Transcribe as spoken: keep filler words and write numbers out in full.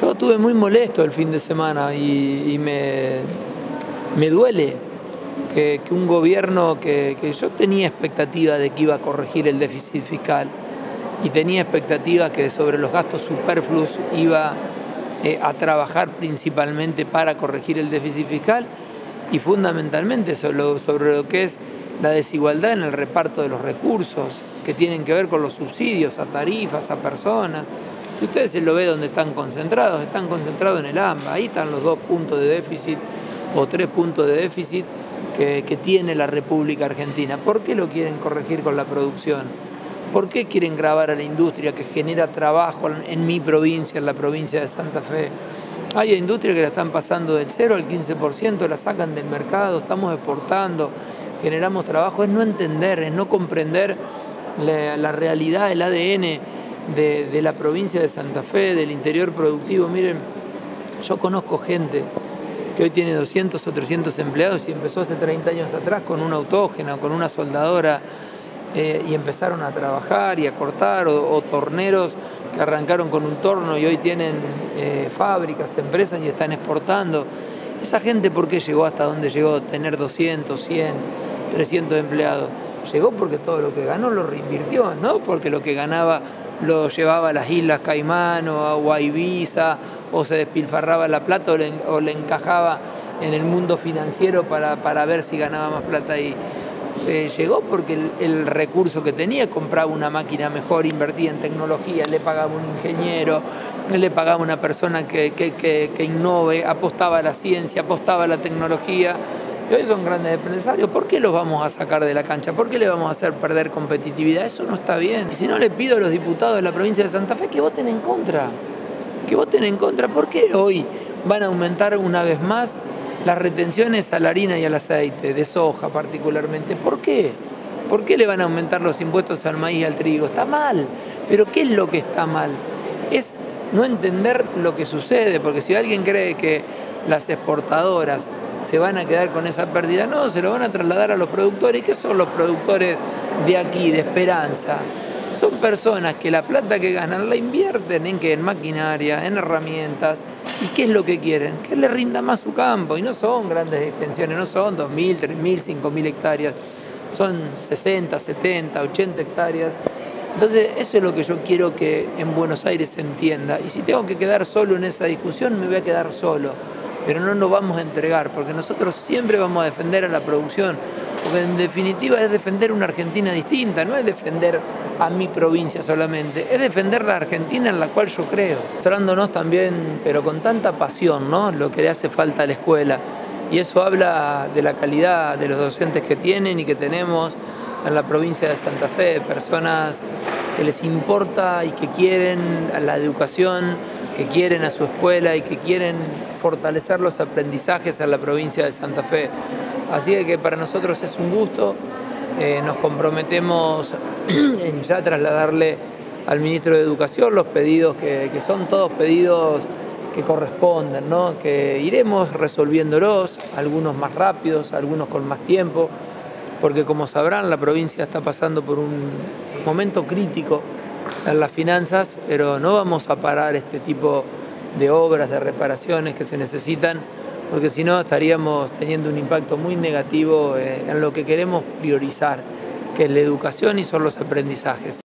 Yo estuve muy molesto el fin de semana y, y me, me duele que, que un gobierno que, que yo tenía expectativa de que iba a corregir el déficit fiscal y tenía expectativas que sobre los gastos superfluos iba eh, a trabajar principalmente para corregir el déficit fiscal y fundamentalmente sobre lo, sobre lo que es la desigualdad en el reparto de los recursos que tienen que ver con los subsidios a tarifas, a personas. Y ustedes se lo ve donde están concentrados, están concentrados en el A M B A, ahí están los dos puntos de déficit o tres puntos de déficit que, que tiene la República Argentina. ¿Por qué lo quieren corregir con la producción? ¿Por qué quieren gravar a la industria que genera trabajo en mi provincia, en la provincia de Santa Fe? Hay industrias que la están pasando del cero al quince por ciento, la sacan del mercado, estamos exportando, generamos trabajo. Es no entender, es no comprender la, la realidad, el A D N de, de la provincia de Santa Fe, del interior productivo. Miren, yo conozco gente que hoy tiene doscientos o trescientos empleados y empezó hace treinta años atrás con una autógena, con una soldadora, eh, y empezaron a trabajar y a cortar, o, o torneros que arrancaron con un torno y hoy tienen eh, fábricas, empresas y están exportando. Esa gente, ¿por qué llegó hasta donde llegó? Tener doscientos, cien, trescientos empleados. Llegó porque todo lo que ganó lo reinvirtió, no porque lo que ganaba lo llevaba a las Islas Caimán o a Ibiza, o se despilfarraba la plata o le, o le encajaba en el mundo financiero para, para ver si ganaba más plata ahí. Eh, llegó porque el, el recurso que tenía, compraba una máquina mejor, invertía en tecnología, le pagaba un ingeniero, le pagaba una persona que, que, que, que innove, apostaba a la ciencia, apostaba a la tecnología. Y hoy son grandes empresarios. ¿Por qué los vamos a sacar de la cancha? ¿Por qué le vamos a hacer perder competitividad? Eso no está bien. Y si no, le pido a los diputados de la provincia de Santa Fe que voten en contra. Que voten en contra. ¿Por qué hoy van a aumentar una vez más las retenciones a la harina y al aceite, de soja particularmente? ¿Por qué? ¿Por qué le van a aumentar los impuestos al maíz y al trigo? Está mal. Pero ¿qué es lo que está mal? Es no entender lo que sucede, porque si alguien cree que las exportadoras se van a quedar con esa pérdida, no, se lo van a trasladar a los productores. ¿Y qué son los productores de aquí, de Esperanza? Son personas que la plata que ganan la invierten en, ¿qué? En maquinaria, en herramientas. ¿Y qué es lo que quieren? Que les rinda más su campo. Y no son grandes extensiones, no son dos mil, tres mil, cinco mil hectáreas. Son sesenta, setenta, ochenta hectáreas. Entonces, eso es lo que yo quiero que en Buenos Aires se entienda. Y si tengo que quedar solo en esa discusión, me voy a quedar solo. Pero no nos vamos a entregar, porque nosotros siempre vamos a defender a la producción, porque en definitiva es defender una Argentina distinta, no es defender a mi provincia solamente, es defender la Argentina en la cual yo creo, mostrándonos también, pero con tanta pasión, ¿no?, lo que le hace falta a la escuela, y eso habla de la calidad de los docentes que tienen y que tenemos en la provincia de Santa Fe, personas que les importa y que quieren a la educación, que quieren a su escuela y que quieren fortalecer los aprendizajes en la provincia de Santa Fe. Así que para nosotros es un gusto, eh, nos comprometemos en ya trasladarle al ministro de Educación los pedidos que, que son todos pedidos que corresponden, ¿no?, que iremos resolviéndolos, algunos más rápidos, algunos con más tiempo, porque como sabrán la provincia está pasando por un momento crítico en las finanzas, pero no vamos a parar este tipo de obras, de reparaciones que se necesitan, porque si no estaríamos teniendo un impacto muy negativo en lo que queremos priorizar, que es la educación y son los aprendizajes.